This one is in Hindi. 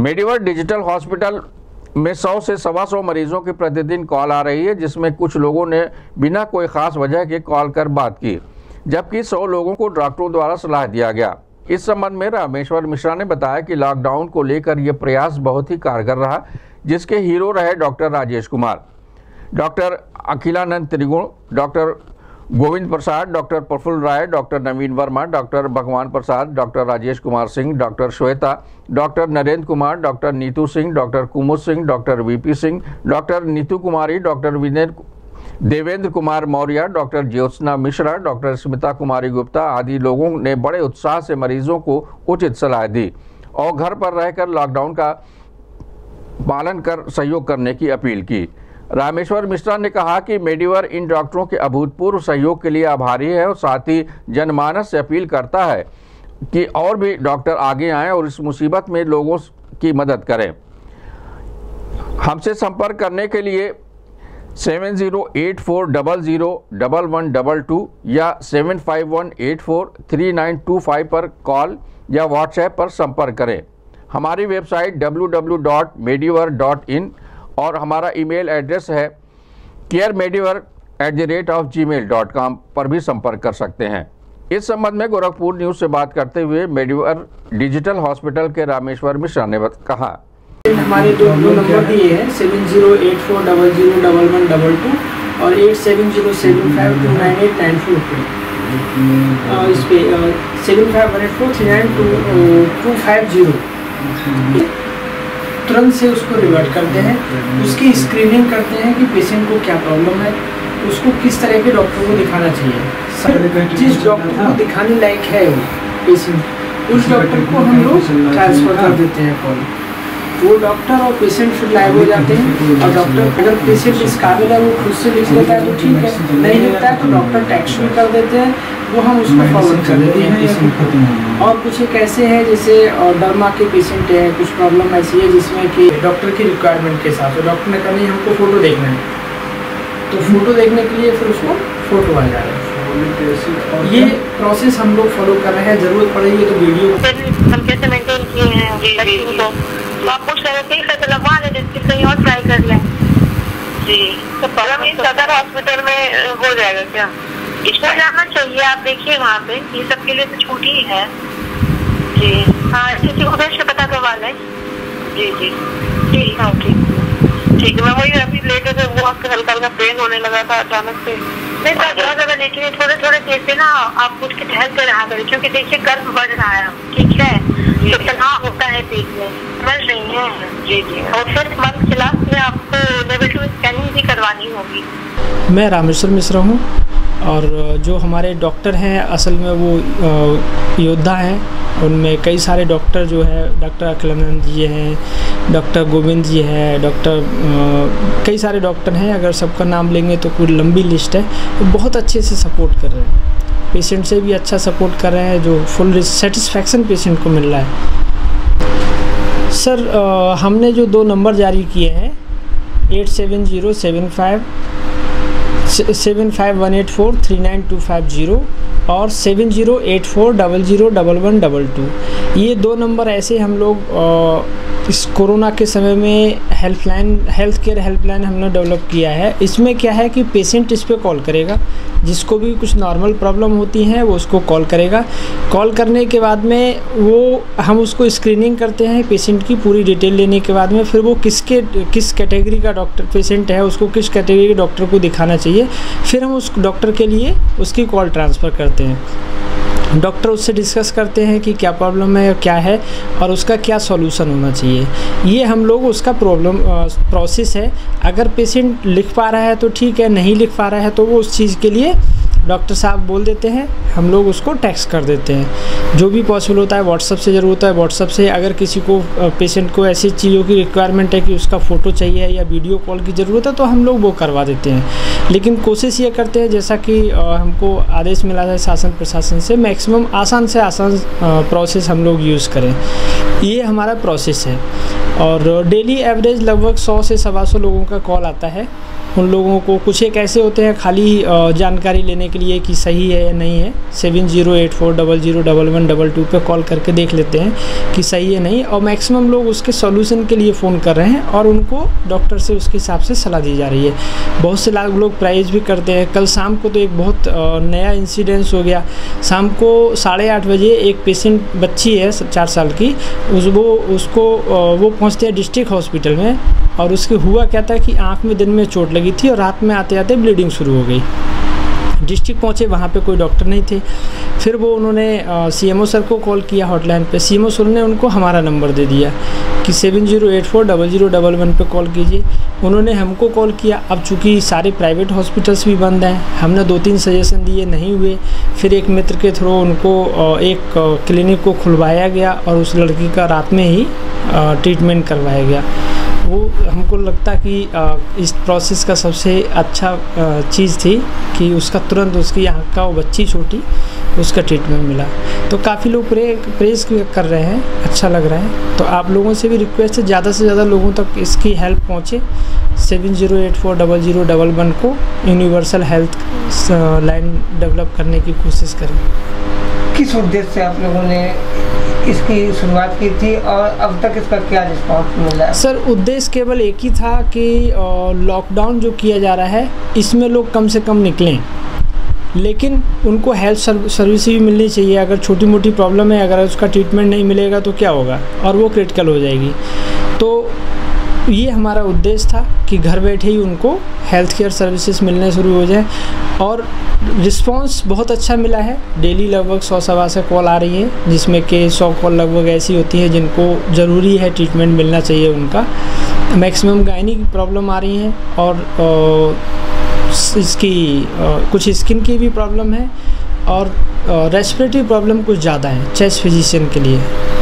मेडिवर डिजिटल हॉस्पिटल में 100 से 125 मरीजों की प्रतिदिन कॉल आ रही है, जिसमें कुछ लोगों ने बिना कोई खास वजह के कॉल कर बात की, जबकि 100 लोगों को डॉक्टरों द्वारा सलाह दिया गया। इस संबंध में रामेश्वर मिश्रा ने बताया कि लॉकडाउन को लेकर यह प्रयास बहुत ही कारगर रहा, जिसके हीरो रहे doctor Rajesh Kumar, doctor Akhilanand Trigun, doctor Govind Prasad, doctor Prafull Rai, doctor Naveen Verma, doctor Bhagwan Prasad, doctor Rajesh Kumar Singh, doctor Shweta, doctor Narendra Kumar, doctor Neetu Singh, doctor Kumud Singh, doctor VP Singh, doctor Neetu Kumari, doctor Devendra Kumar Maurya, doctor Jyotsna Mishra, doctor Smita Kumari Gupta आदि लोगों ने बड़े उत्साह से मरीजों को उचित सलाह दी और घर पर रहकर लॉकडाउन का पालन कर सहयोग करने की अपील की। रामेश्वर मिश्रा ने कहा कि मेडिवर इन डॉक्टरों के अभूतपूर्व सहयोग के लिए आभारी है और साथ ही जनमानस से अपील करता है कि और भी डॉक्टर आगे आएं और इस मुसीबत में लोगों की मदद करें। हमसे संपर्क करने के लिए 7084001122 या 7518439925 पर कॉल या व्हाट्सएप पर संपर्क करें। हमारी वेबसाइट www.mediver.in और हमारा ईमेल एड्रेस है caremediver@gmail.com पर भी संपर्क कर सकते हैं। इस संबंध में गोरखपुर न्यूज से बात करते हुए मेडिवर डिजिटल हॉस्पिटल के रामेश्वर मिश्रा ने कहा, हमारे दो नंबर दिए हैं 7084001122 और 8707529894 पे इस पे 7518439250 तुरंत से उसको रिवर्ट करते हैं, उसकी स्क्रीनिंग करते हैं कि पेशेंट को क्या प्रॉब्लम है, उसको किस तरह के डॉक्टर को दिखाना चाहिए। जिस डॉक्टर को दिखाने लायक है वो पेशेंट, उस डॉक्टर को हम लोग ट्रांसफ़र कर देते हैं कॉल। वो डॉक्टर और पेशेंट फिर लाइव हो जाते हैं और डॉक्टर अगर पेशेंट इस काबिल है वो खुद से लिख लेता है तो ठीक है, नहीं लिखता है तो डॉक्टर टेक्स्ट भी कर देते हैं, वो हम उसको फॉरवर्ड कर देते हैं पेशेंट को। और कुछ एक ऐसे हैं जैसे डर्मा के पेशेंट हैं, कुछ प्रॉब्लम ऐसी है जिसमें कि डॉक्टर की रिक्वायरमेंट के हिसाब से डॉक्टर ने कहा नहीं हमको फ़ोटो देखना है, तो फ़ोटो देखने के लिए फिर उसको फ़ोटो आ जा रहा है। ये प्रोसेस हम लोग फॉलो कर रहे हैं, ज़रूरत पड़ेगी तो वीडियो हम कैसे मेंटेन किए हैं तो आप कुछ तो लगवा लें, कहीं और ट्राई कर लें जी। तो प्रॉब्लम इस सदर हॉस्पिटल में हो जाएगा क्या? इसमें जाना चाहिए, आप देखिए वहाँ पे ये सब के लिए तो छूट ही है जी। हाँ किसी को भेज के पता करवा लें जी जी। ठीक है ठीक ठीक है। मैं वही अभी लेटे थे, वो आपके हल्का हल्का पेन होने लगा था अचानक से, नहीं बहुत ज़्यादा लेकिन थोड़े थोड़े देर से ना आप कुछ के टहलते रहा करें, क्योंकि देखिए गर्भ बढ़ रहा है, ठीक है, तो तनाव होता है पेट में, समझ रही है जी जी। और फिर मंथ के लास्ट में आपको लेवल 2 स्कैनिंग भी करवानी होगी। मैं रामेश्वर मिश्रा हूँ और जो हमारे डॉक्टर हैं असल में वो योद्धा हैं, उनमें कई सारे डॉक्टर जो है डॉक्टर अखिलानंद जी हैं, डॉक्टर गोविंद जी हैं, कई सारे डॉक्टर हैं, अगर सबका नाम लेंगे तो पूरी लंबी लिस्ट है। तो बहुत अच्छे से सपोर्ट कर रहे हैं, पेशेंट से भी अच्छा सपोर्ट कर रहे हैं, जो फुल सेटिस्फैक्शन पेशेंट को मिल रहा है। सर हमने जो 2 नंबर जारी किए हैं 8707539250 और 7084001122। ये 2 नंबर ऐसे हम लोग इस कोरोना के समय में हेल्थ केयर हेल्पलाइन हमने डेवलप किया है। इसमें क्या है कि पेशेंट इस पे कॉल करेगा, जिसको भी कुछ नॉर्मल प्रॉब्लम होती हैं वो उसको कॉल करेगा। कॉल करने के बाद में हम उसको स्क्रीनिंग करते हैं पेशेंट की पूरी डिटेल लेने के बाद में, फिर वो किस कैटेगरी का डॉक्टर पेशेंट है, उसको किस कैटेगरी के डॉक्टर को दिखाना चाहिए, फिर हम उस डॉक्टर के लिए उसकी कॉल ट्रांसफ़र करते हैं। डॉक्टर उससे डिस्कस करते हैं कि क्या प्रॉब्लम है, क्या है और उसका क्या सॉल्यूशन होना चाहिए। ये हम लोग उसका प्रोसेस है। अगर पेशेंट लिख पा रहा है तो ठीक है, नहीं लिख पा रहा है तो वो उस चीज़ के लिए डॉक्टर साहब बोल देते हैं, हम लोग उसको टेक्स्ट कर देते हैं। जो भी पॉसिबल होता है व्हाट्सअप से ज़रूर होता है, व्हाट्सअप से अगर किसी को पेशेंट को ऐसी चीज़ों की रिक्वायरमेंट है कि उसका फ़ोटो चाहिए या वीडियो कॉल की ज़रूरत है तो हम लोग वो करवा देते हैं। लेकिन कोशिश ये करते हैं जैसा कि हमको आदेश मिला है शासन प्रशासन से, मैक्सिमम आसान से आसान प्रोसेस हम लोग यूज़ करें, ये हमारा प्रोसेस है। और डेली एवरेज लगभग 100 से 125 लोगों का कॉल आता है उन लोगों को कुछ एक ऐसे होते हैं खाली जानकारी लेने के लिए कि सही है या नहीं है, 7084001122 पे कॉल करके देख लेते हैं कि सही है नहीं, और मैक्सिमम लोग उसके सॉल्यूशन के लिए फ़ोन कर रहे हैं और उनको डॉक्टर से उसके हिसाब से सलाह दी जा रही है। बहुत से लोग प्राइज भी करते हैं। कल शाम को तो एक बहुत नया इंसिडेंस हो गया। शाम को 8:30 बजे एक पेशेंट बच्ची है 4 साल की, वो पहुँचते हैं डिस्ट्रिक्ट हॉस्पिटल में, और उसके हुआ क्या था कि आँख में दिन में चोट लगी थी और रात में आते आते ब्लीडिंग शुरू हो गई। डिस्ट्रिक्ट पहुँचे, वहाँ पे कोई डॉक्टर नहीं थे। फिर वो उन्होंने सीएमओ सर को कॉल किया हॉटलाइन पे। सीएमओ सर ने उनको हमारा नंबर दे दिया कि 7084001111 पे कॉल कीजिए। उन्होंने हमको कॉल किया। अब चूँकि सारे प्राइवेट हॉस्पिटल्स भी बंद हैं, हमने 2-3 सजेशन दिए, नहीं हुए। फिर एक मित्र के थ्रू उनको एक क्लिनिक को खुलवाया गया और उस लड़की का रात में ही ट्रीटमेंट करवाया गया। वो हमको लगता कि इस प्रोसेस का सबसे अच्छा चीज़ थी कि उसका तुरंत उसकी आँख का वो बच्ची छोटी, उसका ट्रीटमेंट मिला। तो काफ़ी लोग प्रेस कर रहे हैं, अच्छा लग रहा है। तो आप लोगों से भी रिक्वेस्ट है ज़्यादा से ज़्यादा लोगों तक इसकी हेल्प पहुँचे। 70840011 को यूनिवर्सल हेल्थ लाइन डेवलप करने की कोशिश करें। किस उद्देश्य से आप लोगों ने इसकी शुरुआत की थी और अब तक इसका क्या रिस्पॉन्स मिला है? सर, उद्देश्य केवल एक ही था कि लॉकडाउन जो किया जा रहा है इसमें लोग कम से कम निकलें, लेकिन उनको हेल्थ सर्विस भी मिलनी चाहिए। अगर छोटी मोटी प्रॉब्लम है, अगर उसका ट्रीटमेंट नहीं मिलेगा तो क्या होगा, और वो क्रिटिकल हो जाएगी। तो ये हमारा उद्देश्य था कि घर बैठे ही उनको हेल्थ केयर सर्विसेज मिलने शुरू हो जाए, और रिस्पांस बहुत अच्छा मिला है। डेली लगभग 100-125 कॉल आ रही है, जिसमें कि 100 कॉल लगभग ऐसी होती है जिनको ज़रूरी है ट्रीटमेंट मिलना चाहिए उनका। मैक्सिमम गायनी की प्रॉब्लम आ रही हैं, और इसकी कुछ स्किन की भी प्रॉब्लम है, और रेस्पिरेटरी प्रॉब्लम कुछ ज़्यादा है चेस्ट फिजिशियन के लिए।